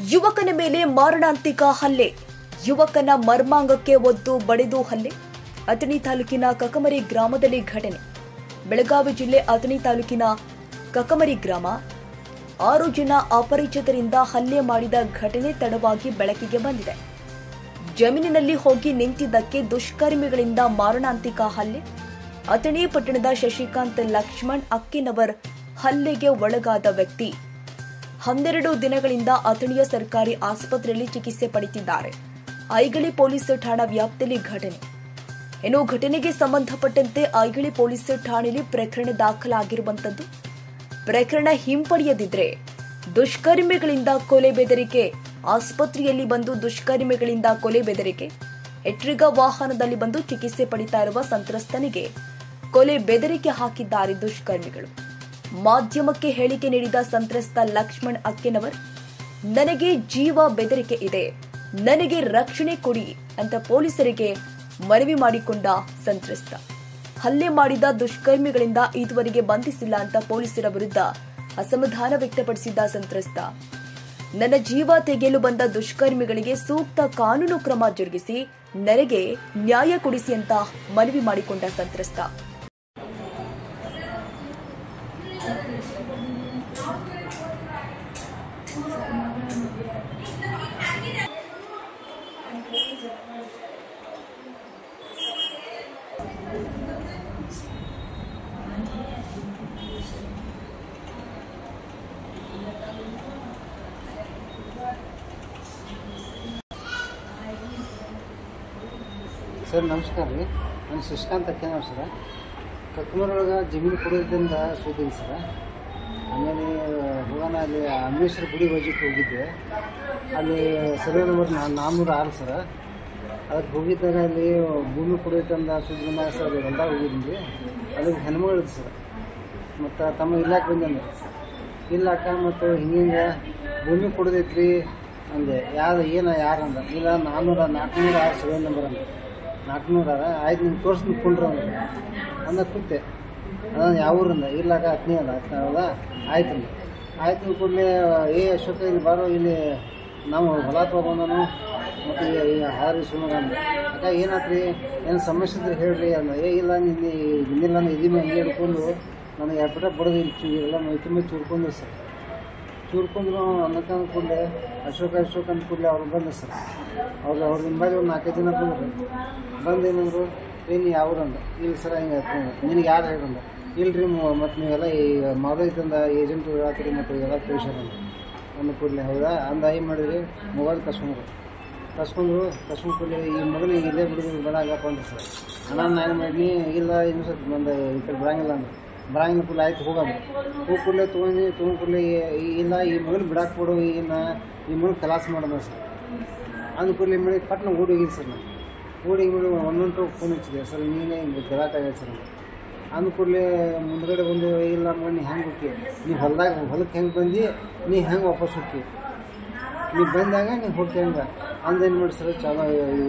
ಯುವಕನ ಮೇಲೆ ಮಾರಣಾಂತಿಕ ಹಲ್ಲೆ. ಯುವಕನ ಮರ್ಮಾಂಗಕ್ಕೆ ಒದ್ದು ಬಡಿದು ಹಲ್ಲೆ. ಅಥಣಿ ತಾಲೂಕಿನ ಕಕಮರಿ ಗ್ರಾಮದಲ್ಲಿ ಘಟನೆ. ಬೆಳಗಾವಿ ಜಿಲ್ಲೆ ಅಥಣಿ ತಾಲೂಕಿನ ಕಕಮರಿ ಗ್ರಾಮ. 6 ಜನ ಅಪರಿಚಿತರಿಂದ ಹಲ್ಲೆ ಮಾಡಿದ ಘಟನೆ ತಡವಾಗಿ ಬೆಳಕಿಗೆ ಬಂದಿದೆ. ಜಮೀನಿನಲ್ಲಿ ಹೋಗಿ ನಿಂತಿದ್ದಕ್ಕೆ ದುಷ್ಕರ್ಮಿಗಳಿಂದ ಮಾರಣಾಂತಿಕ ಹಲ್ಲೆ. ಅಥಣಿ ಪಟ್ಟಣದ ಶಶಿಕಾಂತ್ ಲಕ್ಷ್ಮಣ್ ಅಕ್ಕಿನವರ್ ಹಲ್ಲೆಗೆ ಒಳಗಾದ ವ್ಯಕ್ತಿ 12 ದಿನಗಳಿಂದ ಅಥಣಿಯ ಸರ್ಕಾರಿ ಆಸ್ಪತ್ರೆಯಲ್ಲಿ ಚಿಕಿತ್ಸೆ ಪಡೆಯುತ್ತಿದ್ದಾರೆ. ಐಗಳಿ ಪೊಲೀಸ್ ಠಾಣಾ ವ್ಯಾಪ್ತಿಯಲ್ಲಿ ಘಟನೆ. ಇನ್ನು ಘಟನೆಗೆ ಸಂಬಂಧಪಟ್ಟಂತೆ ಐಗಳಿ ಪೊಲೀಸ್ ಠಾಣೆಯಲ್ಲಿ ಪ್ರಕರಣ ದಾಖಲಾಗಿರುವಂತದ್ದು. ಪ್ರಕರಣ ಹಿಂಪಡೆಯದಿದ್ರೆ ದುಷ್ಕರ್ಮಿಗಳಿಂದ ಕೊಲೆ ಬೆದರಿಕೆ. ಆಸ್ಪತ್ರೆಯಲ್ಲಿ ಬಂದು ದುಷ್ಕರ್ಮಿಗಳಿಂದ ಕೊಲೆ ಬೆದರಿಕೆ. ಎಟ್ರಿಗ ವಾಹನದಲ್ಲಿ ಬಂದು ಚಿಕಿತ್ಸೆ ಪಡೆಯುತ್ತಾ ಇರುವ ಸಂತ್ರಸ್ತನಿಗೆ ಕೊಲೆ ಬೆದರಿಕೆ ಹಾಕಿದ್ದಾರೆ ದುಷ್ಕರ್ಮಿಗಳು. ಮಾಧ್ಯಮಕ್ಕೆ ಹೇಳಿಕೆ ನೀಡಿದ ಸಂತ್ರಸ್ತ ಲಕ್ಷ್ಮಣ್ ಅಕ್ಕಿನವರ್, ನನಗೆ ಜೀವ ಬೆದರಿಕೆ ಇದೆ, ನನಗೆ ರಕ್ಷಣೆ ಕೊಡಿ ಅಂತ ಪೊಲೀಸರಿಗೆ ಮನವಿ ಮಾಡಿಕೊಂಡ ಸಂತ್ರಸ್ತ. ಹಲ್ಲೆ ಮಾಡಿದ ದುಷ್ಕರ್ಮಿಗಳಿಂದ ಇದುವರೆಗೆ ಬಂಧಿಸಿಲ್ಲ ಅಂತ ಪೊಲೀಸರ ವಿರುದ್ಧ ಅಸಮಾಧಾನ ವ್ಯಕ್ತಪಡಿಸಿದ್ದ ಸಂತ್ರಸ್ತ, ನನ್ನ ಜೀವ ತೆಗೆಯಲು ಬಂದ ದುಷ್ಕರ್ಮಿಗಳಿಗೆ ಸೂಕ್ತ ಕಾನೂನು ಕ್ರಮ ಜರುಗಿಸಿ ನನಗೆ ನ್ಯಾಯ ಕೊಡಿಸಿ ಅಂತ ಮನವಿ ಮಾಡಿಕೊಂಡ ಸಂತ್ರಸ್ತ. ಸರ್ ನಮಸ್ಕಾರ ರೀ. ನಾನು ಶಶಿಕಾಂತ್ ಅಕ್ಕಿನವ್ರು ಸರ. ಕಕ್ಕಮರೊಳಗೆ ಜಮೀನು ಕೊಡೋದ್ರಿಂದ ಸುದ್ದಿಲ್ಲ ಸರ. ಆಮೇಲೆ ಹೋಗೋಣ ಅಲ್ಲಿ ಅಮ್ಮೇಶ್ವರ ಗುಡಿ ವಜಕ್ಕೆ ಹೋಗಿದ್ದೆ. ಅಲ್ಲಿ ಸರ್ವೆ ನಂಬರ್ 406 ಸರ. ಅದಕ್ಕೆ ಹೋಗಿದ್ದಾಗ ಅಲ್ಲಿ ಭೂಮಿ ಕೊಡೋದ್ರಿಂದ ಸುದ್ದಿನ ಸರ್ ಎಲ್ಲ ಹೋಗಿದ್ವಿ. ಅದಕ್ಕೆ ಹೆಣ್ಮಗಳು ಸರ್. ಮತ್ತು ತಮ್ಮ ಇಲಾಖೆ ಬಂದಂದ್ರೆ ಇಲಾಖ ಮತ್ತು ಹಿಂಗೆ ಭೂಮಿ ಕೊಡೋದೈತ್ರಿ ಅಂದೆ. ಯಾರಂದ ಇಲ್ಲ 406 ಸರ್ವೆ ನಂಬರ್ ಅಂದ. 406 ಆಯ್ತು ನಿಮ್ಗೆ ತೋರಿಸ್ತೀನಿ ಕುಂಡ್ರ ಅಂದ ಕೂತೆ. ಅದನ್ನು ಯಾವ ಊರಿಂದ ಇಲ್ಲಾಕ ಅಥಣಿ ಅದ ಹೌದಾ ಆಯ್ತು ಆಯ್ತು ಕೂಡಲೇ ಅಶೋಕ ಇಲ್ಲಿ ಬಾರೋ, ಇಲ್ಲಿ ನಾವು ಹೊಲ ತೊಗೊಂಡನು ಮತ್ತು ಹಾರಿ ಸುಮ್ಮನೆ ಅಂದ. ಅಕ್ಕ ಏನಾತ್ರಿ, ಏನು ಸಮಸ್ಯೆ ಇದ್ರೆ ಹೇಳ್ರಿ ಅಂದ. ಇಲ್ಲ ಇನ್ನಿಲ್ಲ ಇದಿ ಮೇಲೆ ಹಿಡ್ಕೊಂಡು ನನಗೆ ಎರಡು ಪಟ ಬಡದು ಇಲ್ಲಿ ಎಲ್ಲ ಮೈ ತುಂಬ ಚೂರ್ಕೊಂಡ್ರು ಸರ್. ಚೂರ್ಕೊಂಡ್ರು ಅನ್ನಕ್ಕೆ ಅಂದ್ಕೊಂಡೆ ಅಶೋಕ ಅಂದ್ಕೂಡಲೇ ಅವ್ರು ಬಂದ ಸರ್. ಅವ್ರ ಹಿಂಬಾಲಿ ಒಂದು 4-5 ಜನ ಬಂದು ಏನಂದ್ರು, ಏನು ಯಾವ್ರಂದ. ಇಲ್ಲ ಸರ ಹಿಂಗೆ ನಿನಗೆ ಯಾರು ಹೇಳಂದ. ಇಲ್ರಿ ಮತ್ತು ನೀವೆಲ್ಲ ಈ ಮಾದೈತಂದ ಏಜೆಂಟು ಹೇಳತ್ತೀರಿ ಮತ್ತು ಎಲ್ಲ ತಿಳಿಸ್ಯಾರಂದ. ಅಂದ ಕೂಡಲೇ ಹೌದಾ ಅಂದ. ಏನು ಮಾಡಿದ್ರಿ, ಮೊಬೈಲ್ ಕಸ್ಕೊಂಡ್ರು ಕೂಡಲೇ ಈ ಮಗನಿಗೆ ಇಲ್ಲೇ ಬಿಡೋದು ಬೇಡ ಆಗಪ್ಪ ಅಂದ್ರಿ ಸರ್. ನಾನು ಏನು ಮಾಡೀನಿ, ಇಲ್ಲ ಇನ್ನೂ ಸ್ವಲ್ಪ ಬಂದ ಈ ಕಡೆ ಬರಂಗಿಲ್ಲ ಅಂದ್ರೆ ಬರಂಗಿಲ್ಲ ಕೂಡಲೇ ಆಯ್ತು ಹೋಗೋದು. ಹೋಗಿ ಕೂಡಲೇ ತೊಗೊಂಡು ಕೂಡಲೇ ಇಲ್ಲ ಈ ಮಗನ ಬಿಡಾಕ್ ಕೊಡು, ಈ ಮಗನ ಕಲಾಸ ಮಾಡೋಣ ಸರ್. ಅಂದ ಕೂಡಲೇ ಮಾಡಿ ಪಟ್ನ ಓಡಿ ಹೋಗಿದ್ದು ಸರ್. ನಾನು ಓಡಿ ಮಾಡಿ 112 ಫೋನ್ ಹಚ್ಚಿದೆ ಸರ್. ನೀನೇ ಹಿಂಗೆ ಗೆಳಕಾಗೈತೆ ಸರ್. ಅಂದ ಕೂಡಲೇ ಮುಂದ್ಗಡೆ ಬಂದು ಇಲ್ಲ ಮಗ ನೀ ಹೆಂಗೆ ಹೋಗಿ, ನೀ ಹೊಲಕ್ಕೆ ಹೆಂಗೆ ಬಂದು ನೀ ಹೆಂಗೆ ವಾಪಸ್ ಹೋಗಿ, ನೀ ಬಂದಾಗ ನೀನು ಹೋಗಿ ಹೆಂಗೆ ಅಂದೇನು ಮಾಡಿ ಸರ್. ಚಾಲ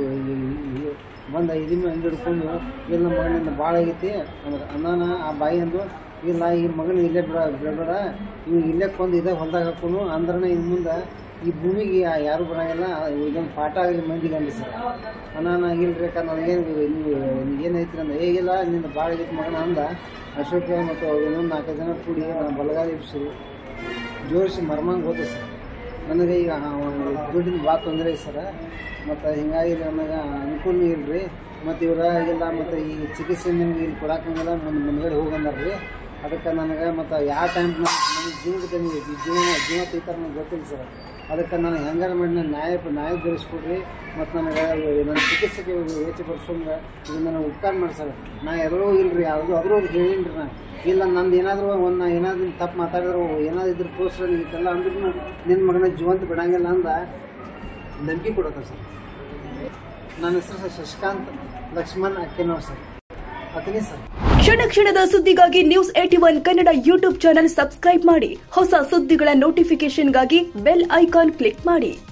ಬಂದ ಇದನ್ನು ಹಂಗೆ ಹಿಡ್ಕೊಂಡು ಇಲ್ಲ ಮಗನಿಂದ ಭಾಳ ಆಗೈತಿ ಅಂದ್ರೆ ಅನ್ನಾನ ಆ ಬಾಯಿ ಅಂದು ಇಲ್ಲ ಈ ಮಗನ ಇಲ್ಲೇ ಬಿಡಬೇಡ, ಇವು ಇಲ್ಲೇ ಕೊಂದು ಇದೇ ಹೊಲ್ದಾಗ ಹಾಕೋನು ಅಂದ್ರೆ ಇನ್ನು ಮುಂದೆ ಈ ಭೂಮಿಗೆ ಯಾರು ಬರೋಂಗಿಲ್ಲ, ಇದೊಂದು ಪಾಠ ಆಗಲಿ ಮಂದಿಗೆ ಅಂದ್ರಿ ಸರ್. ಅನ್ನಾನ ಇಲ್ರಿ ಅಕ್ಕ ನನಗೇನು ನೀವು ಏನೈತ್ರಿ ಅಂದ. ಹೇಗಿಲ್ಲ ನಿನ್ನ ಭಾಳ ಆಗೈತಿ ಮಗನ ಅಂದ. ಅಶೋಕ ಮತ್ತು ಇನ್ನೊಂದು 4 ಜನ ಕೂಡಿ ನಾನು ಬಲಗಾಲಿ ಇಬ್ಸಿರು ಜೋಡಿಸಿ ಮರ್ಮಂಗೆ ಹೋದ ಸರ್. ನನಗೆ ಈಗ ದುಡ್ಡಿನ ಭಾಳ ತೊಂದರೆ ಐತೆ ಸರ. ಮತ್ತು ಹಿಂಗಾಗಿ ನನಗೆ ಅನುಕೂಲ ಇಲ್ರಿ. ಮತ್ತು ಇವರ ಇಲ್ಲ ಮತ್ತು ಈ ಚಿಕಿತ್ಸೆ ನಿಮ್ಗೆ ಇಲ್ಲಿ ಕೊಡಾಕಂಗಿಲ್ಲ, ಮುಂದ್ಗಡೆ ಹೋಗಂದಾರ್ರಿ. ಅದಕ್ಕೆ ನನಗೆ ಮತ್ತು ಯಾವ ಟೈಮ್ ನನಗೆ ಜೀವ ತೆಗಿತಾರೆ ನನಗೆ ಗೊತ್ತಿಲ್ಲ ಸರ್. ಅದಕ್ಕೆ ನಾನು ಹೆಂಗಾರ ಮಾಡಿ ನಾನು ನ್ಯಾಯ ಬೆಳೆಸ್ಕೊಡ್ರಿ ಮತ್ತು ನನಗೆ ನನ್ನ ಚಿಕಿತ್ಸೆಗೆ ವೆಚ್ಚ ಪಡಿಸೋಂಗೆ ಇದು ನನಗೆ ಉಪಕಾರ ಮಾಡಿ ಸರ್. ನಾ ಎಲ್ಲರೂ ಇಲ್ರಿ ಅದ್ರೂ ಹೇಳಿನಿ ರೀ. ನಾನು ಇಲ್ಲ ನಂದು ಏನಾದರೂ ಏನಾದರೂ ತಪ್ಪು ಮಾತಾಡಿದ್ರು ಏನಾದ್ರು ಇದ್ರೆ ತೋರಿಸ್ರೆ ನೀವೆಲ್ಲ ಅಂದ್ರೂ ನಿನ್ನ ಮಗನ ಜೀವಂತ ಬಿಡಂಗಿಲ್ಲ ಅಂದ ನಂಬಿಕೆ ಕೊಡೋದು ಸರ್. ನನ್ನ ಹೆಸರು ಸರ್ ಶಶಿಕಾಂತ್ ಲಕ್ಷ್ಮಣ್ ಅಕ್ಕಿನವ್ರು ಸರ್. ಅಥಣಿ ಸರ್. ಕ್ಷಣ ಕ್ಷಣದ ಸುದ್ದಿಗಾಗಿ news 81 Kannada YouTube channel subscribe ಮಾಡಿ. ಹೊಸ ಸುದ್ದಿಗಳ ನೋಟಿಫಿಕೇಶನ್ಗಾಗಿ ಬೆಲ್ ಐಕಾನ್ ಕ್ಲಿಕ್ ಮಾಡಿ.